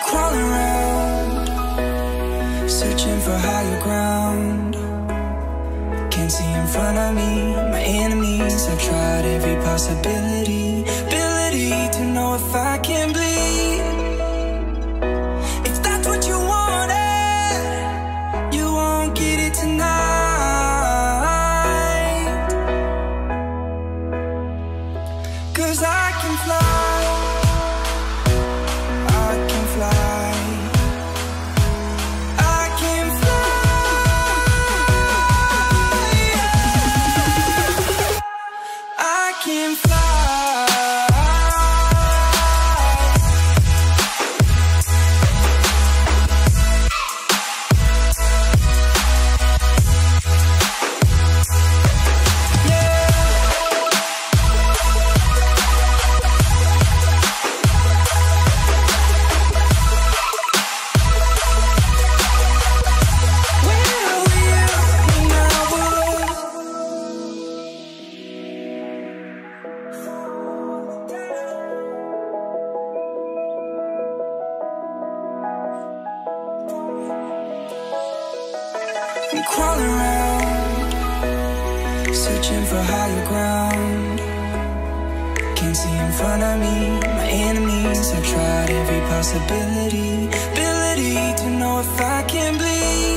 crawling around, searching for higher ground. Can't see in front of me, my enemies. I've tried every possibility, ability to know if I can bleed. If that's what you wanted, you won't get it tonight. 'Cause I can fly, I can fly, I can fly, I can fly. I'm crawling around, searching for higher ground. Can't see in front of me, my enemies. I've tried every possibility, ability to know if I can bleed.